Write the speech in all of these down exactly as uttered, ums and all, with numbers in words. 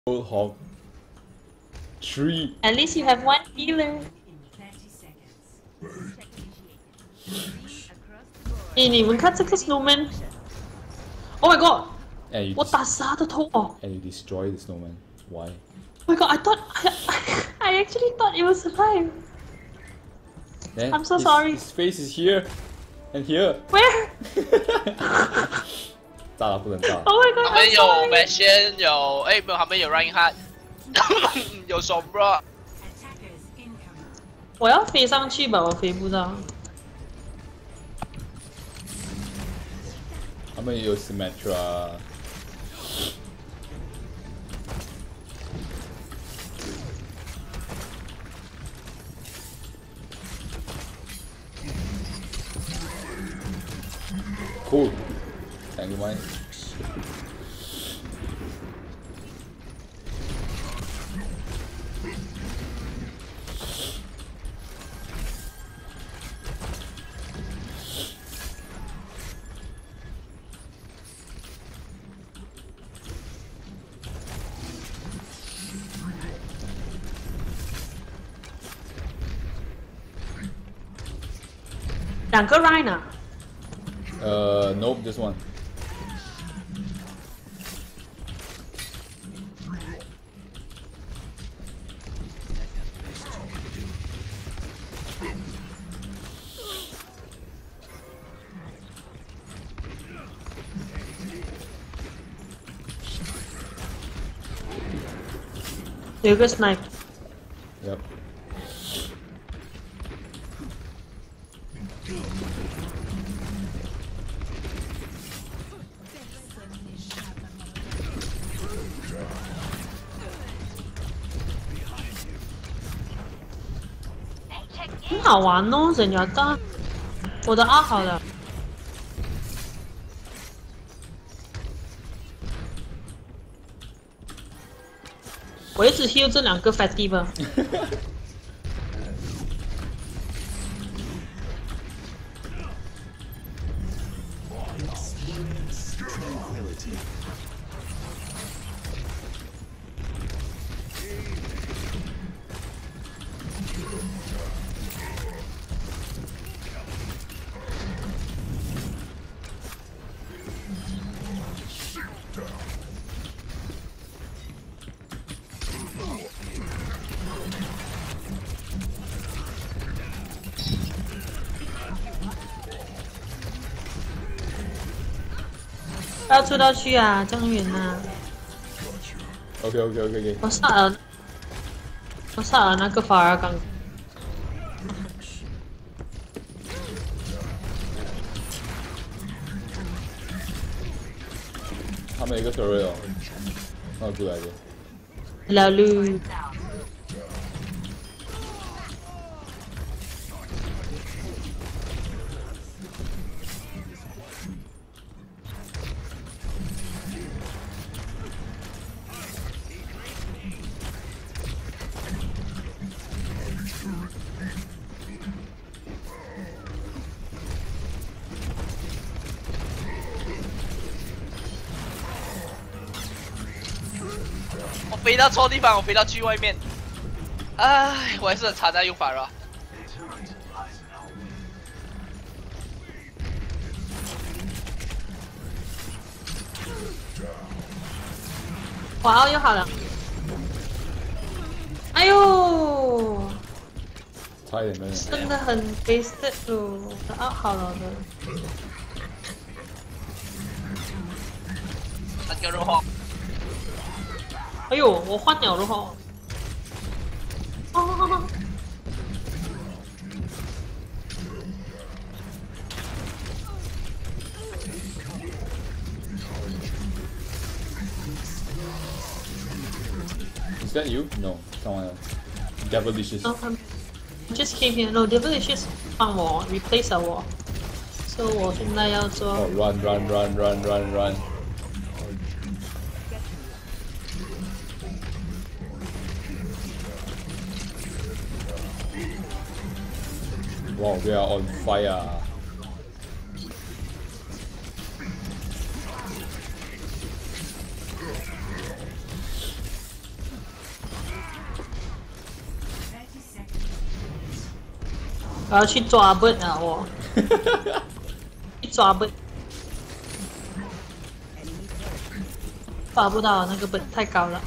Hog. Three. At least you have one healer. Hey, 你们看这个 snowman. Oh my god! And you 我打死他的头哦 and you destroy the snowman. Why? Oh my god! I thought I, I actually thought it would survive. Then I'm so his, sorry. His face is here and here. Where? 炸了不能炸。 Oh my god! 他们 I'm 有 sorry. Machine 有哎没有，他们有 Running Heart 有 Sombra。 我要飞上去吧，我飞不到。 他们也有 Symmetra。Cool. Thank you, Mike. 两个 Rhine 啊 Uh, nope, just one. You 有个 snipe. Yep. Rất 很好玩哦，人家大。我的二好了。我一直 heal 这两个 fatty 吧。要出到去啊，这样远啊！ OK OK OK OK。 我杀了，我杀了那个法尔刚。 他们有一个 turret 哦，那过来的。 老路。 我飞到错地方，我飞到剧外面。唉，我还是很差在用法了。 哇，又好了。哎呦！ 差一点没有。 真的很 wasted 哦，我的二好了的。 那个肉话。 哎呦，我换了了哈！哦， Is that you? No, someone else. Devilicious. No, I'm just came here. No, Devilicious 帮我 replace 了我，所以我现在要做。 Oh, run, run, run, run, run, run. Wow, we are on fire. 我要去抓 bird 啊！我去抓 bird， 抓不到那个 bird 太高了。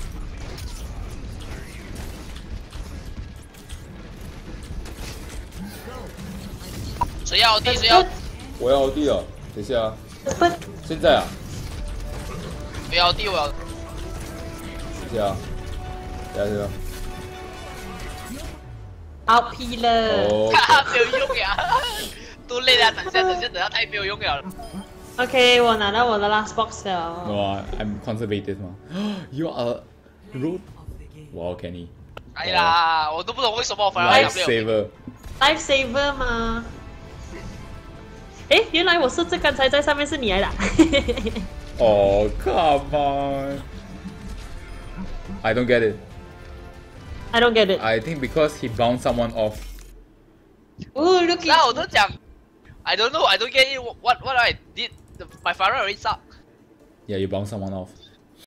谁要地谁要？ 我要地了，等一下啊， bird 现在啊， 不要地我要。 等一下啊，等一下等一下。 out P 了。 哦哈哈，没有用呀，都累了，等下等下等下太没有用了。 OK， 我拿到我的 last box 了。 No, I'm conservative 嘛。You are rude. Wow, Kenny. 哎呀，我都不懂为什么我反而 Lifesaver. Lifesaver 吗？诶，原来我设置刚才在上面是你来的。 Oh, come on. I don't get it. I don't get it. I think because he bounced someone off. Oh, look 那我 at 都讲 I don't know, I don't get it. What what I did? My Farah already suck. Yeah, you bounced someone off.